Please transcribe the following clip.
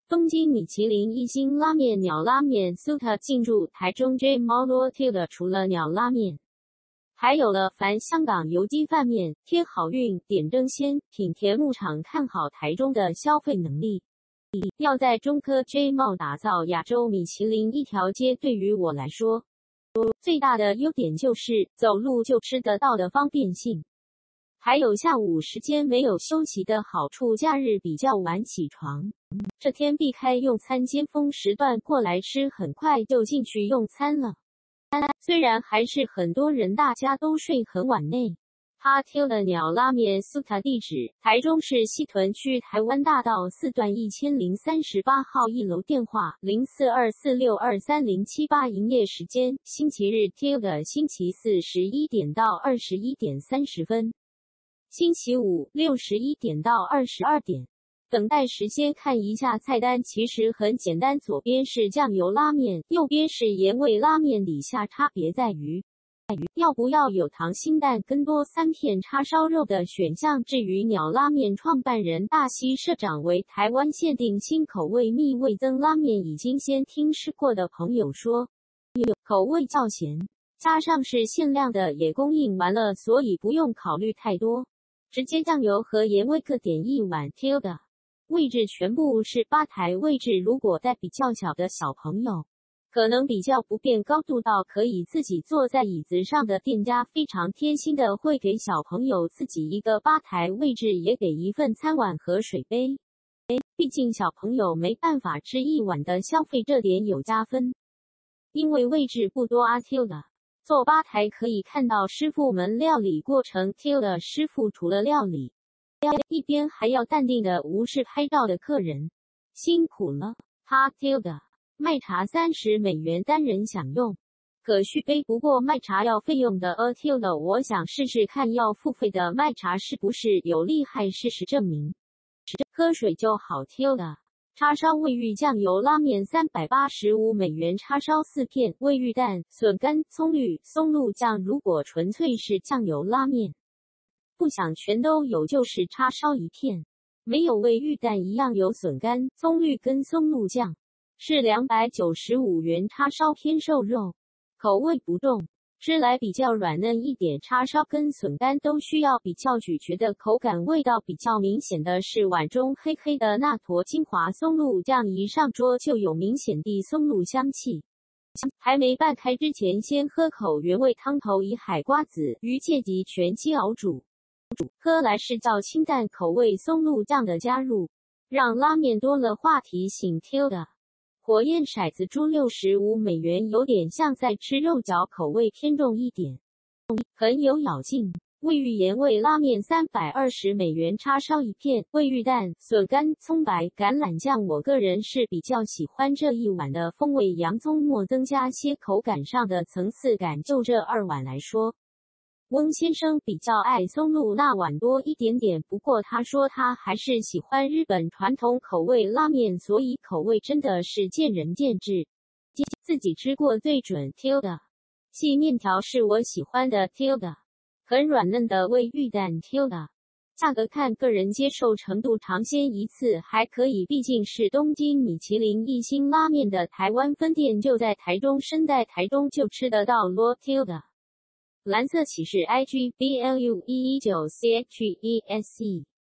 东京米其林一星拉面鸟拉面 Suta 进驻台中 J Mall Tilda 除了鸟拉面，还有了凡香港油鸡饭面、贴好运、点争鲜、品田牧场看好台中的消费能力。要在中科 J Mall 打造亚洲米其林一条街，对于我来说，最大的优点就是走路就吃得到的方便性。还有下午时间没有休息的好处，假日比较晚起床，这天避开用餐尖峰时段过来吃，很快就进去用餐了。虽然还是很多人大家都睡很晚内。他Tilda鸟拉面 Suta 地址：台中市西屯区台湾大道4段1038号1楼，电话0424623078，营业时间：星期日 Tilda 星期四11点到21点30分。星期五6 11点到22点。等待时间看一下菜单，其实很简单，左边是酱油拉面，右边是盐味拉面，底下差别在于要不要有溏心蛋跟多3片叉烧肉的选项。至于鸟拉面创办人大西社长为台湾限定新口味蜜味增拉面，已经先听吃过的朋友说口味较咸，加上是限量的也供应完了，所以不用考虑太多，直接酱油和盐味各点一碗。Tilda位置全部是吧台位置，如果带比较小的小朋友，可能比较不便，高度到可以自己坐在椅子上的店家非常贴心的会给小朋友自己一个吧台位置，也给一份餐碗和水杯。毕竟小朋友没办法吃一碗的消费，这点有加分。因为位置不多Tilda坐吧台可以看到师傅们料理过程。Tilda师傅除了料理，一边还要淡定的无视拍照的客人，辛苦了。他Tilda卖茶$30单人享用，可续杯，不过卖茶要费用的。Tilda我想试试看要付费的卖茶是不是有厉害，事实证明喝水就好。Tilda叉烧味玉酱油拉面$385，叉烧4片，味玉蛋、笋干、葱绿、松露酱。如果纯粹是酱油拉面，不想全都有，就是叉烧1片，没有味玉蛋一样有笋干、葱绿跟松露酱，是$295。叉烧偏瘦肉，口味不重，吃来比较软嫩一点，叉烧跟笋干都需要比较咀嚼的口感，味道比较明显的是碗中黑黑的那坨精华松露酱，一上桌就有明显的松露香气。还没拌开之前，先喝口原味汤头，以海瓜子、鱼介及全鸡熬煮，喝来是较清淡口味，松露酱的加入让拉面多了话题性。Tilda火焰骰子猪$65，有点像在吃肉饺，口味偏重一点，很有咬劲。味玉盐味拉面$320，叉烧1片，味玉蛋、笋干、葱白、橄榄酱。我个人是比较喜欢这一碗的风味，洋葱末增加些口感上的层次感。就这2碗来说，翁先生比较爱松露那碗多一点点，不过他说他还是喜欢日本传统口味拉面，所以口味真的是见仁见智，自己吃过最准。Tilda细面条是我喜欢的。Tilda很软嫩的味玉蛋。Tilda价格看个人接受程度，尝鲜一次还可以，毕竟是东京米其林一星拉面的台湾分店就在台中，身在台中就吃得到咯。Tilda蓝色骑士 IGBLU119CHESE